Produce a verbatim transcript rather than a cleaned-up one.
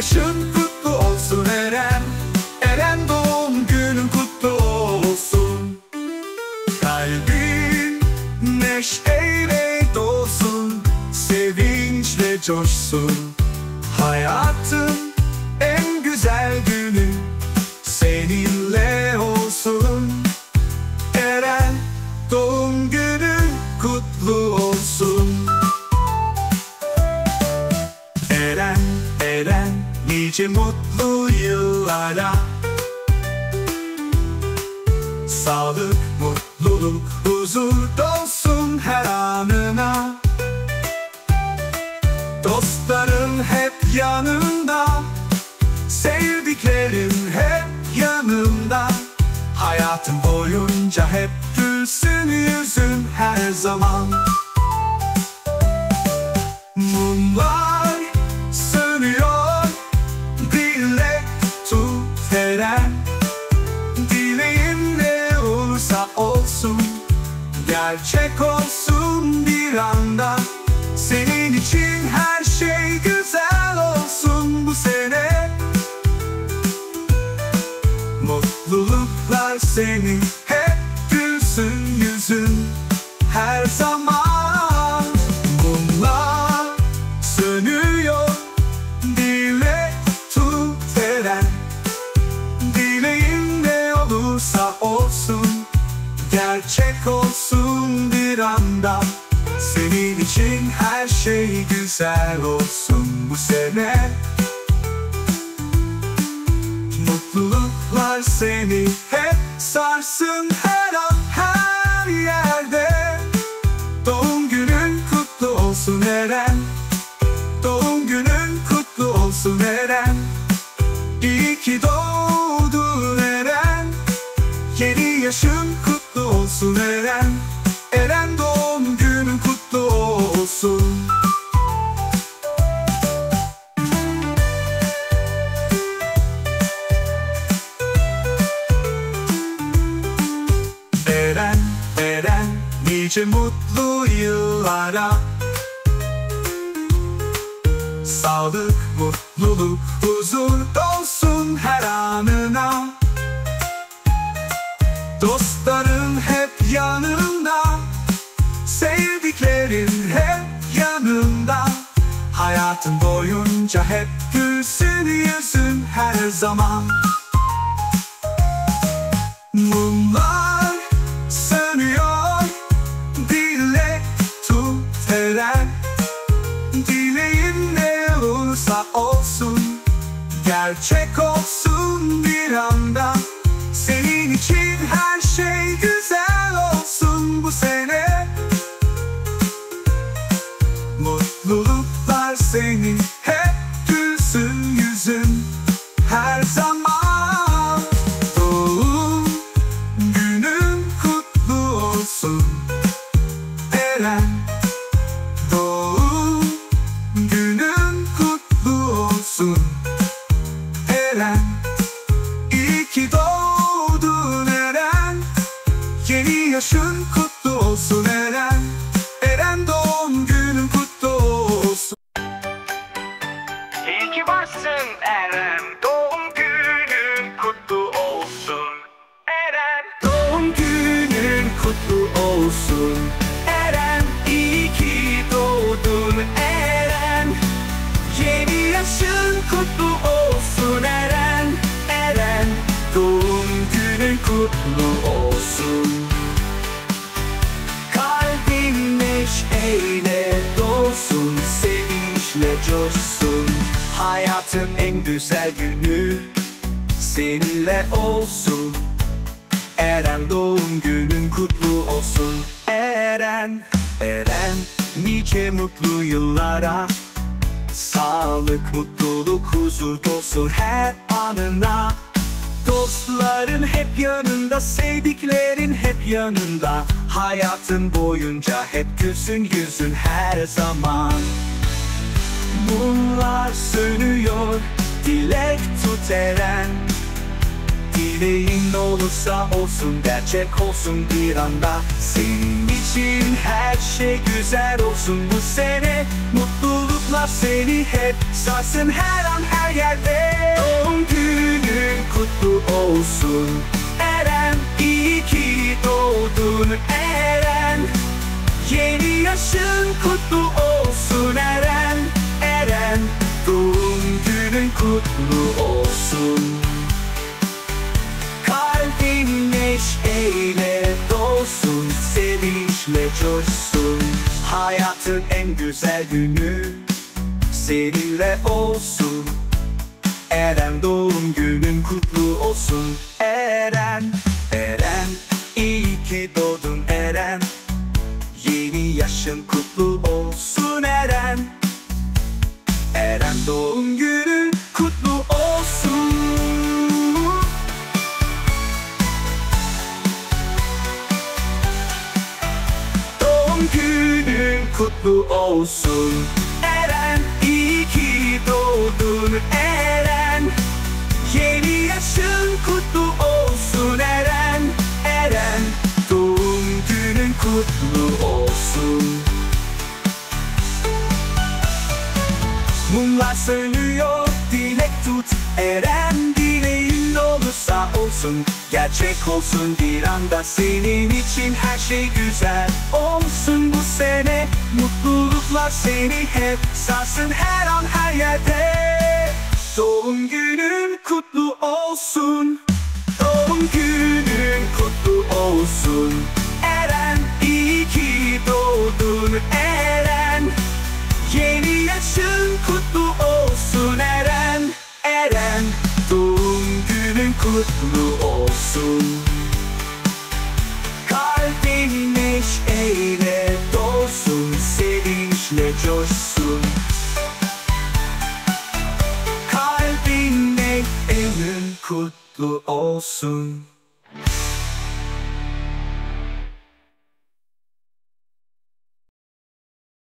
yaşın kutlu olsun Eren. Eren doğum günün kutlu olsun. Kalbin neşeyle dolsun, sevinçle coşsun. Hayatın en güzel günü seninle olsun. Eren doğum günün kutlu olsun. Eren, Eren nice mutlu yıllara. Sağlık, mutluluk, huzur dolsun her anına. Dostların hep yanında, sevdiklerin hep yanında. Hayatın boyunca hep gülsün yüzün her zaman. Mumlar sönüyor, dilek tut Eren. Dileğin ne olursa olsun, gerçek olsun bir anda. Senin için her şey güzel olsun bu sene. Mutluluklar senin, hep gülsün yüzün her zaman. Mumlar sönüyor, dilek tut Eren. Dileğin ne olursa olsun, gerçek olsun bir anda. Senin için her şey güzel olsun bu sene. Mutluluklar seni hep sarsın her an her yerde. Doğum günün kutlu olsun Eren. Doğum günün kutlu olsun Eren. İyi ki doğdun Eren. Yeni yaşın kutlu olsun Eren. Eren doğum günün kutlu olsun. Eren, Eren nice mutlu yıllara. Sağlık, mutluluk, huzur dolsun her anına. Dostların hep yanında, sevdiklerin hep yanında. Hayatın boyunca hep gülsün yüzün her zaman. Mumlar sönüyor, dilek tut Eren. Dileğin ne olursa olsun, gerçek olsun bir anda. Senin için her şey güzel olsun bu sene. Mutluluklar senin, hep gülsün yüzün her zaman. Doğum günün kutlu olsun Eren. Doğum günün kutlu olsun Eren. İyi ki doğdun Eren. Yeni yaşın kutlu olsun Eren. Eren doğum günün kutlu olsun. İyi ki varsın Eren, doğum günün kutlu olsun. Eren, Doğum günün kutlu olsun Eren. İyi ki doğdun Eren. Yeni yaşın kutlu olsun Eren. Eren doğum günün kutlu olsun. Kalbin neşeyle dolsun, sevinçle coşsun. Hayatın en güzel günü seninle olsun. Eren doğum günün kutlu olsun. Eren, Eren nice mutlu yıllara. Sağlık, mutluluk, huzur dolsun her anına. Dostların hep yanında, sevdiklerin hep yanında. Hayatın boyunca hep gülsün yüzün her zaman. Mumlar sönüyor, dilek tut Eren. Dileğin olursa olsun, gerçek olsun bir anda. Senin için her şey güzel olsun bu sene. Mutluluklar Mutluluklar seni hep sarsın her an her yerde. Doğum günün kutlu olsun Eren, iyi ki doğdun Eren. Yeni yaşın kutlu olsun Eren, Eren. Doğum günün kutlu olsun. Kalbin neşeyle dolsun, sevinçle coşsun. Hayatın en güzel günü seninle olsun. Eren, doğum günün kutlu olsun Eren, Eren. İyi ki doğdun Eren. Yeni yaşın kutlu olsun Eren, Eren. Doğum günün kutlu olsun. Doğum günün kutlu olsun Eren, iyi ki doğdun Eren. Yeni yaşın kutlu olsun Eren, Eren. Doğum günün kutlu olsun. Mumlar sönüyor, dilek tut Eren. Dileğin olursa olsun, gerçek olsun bir anda. Senin için her şey güzel olsun bu sene. Mutluluklar seni hep sarsın her an her yerde. Doğum günün kutlu olsun. Doğum günün kutlu olsun Eren, iyi ki doğdun Eren. Yeni yaşın kutlu olsun Eren, Eren. Doğum günün kutlu olsun. Kalbin neşeyle dolsun, sevinçle coşsun. Kalbin neşeyle kutlu olsun.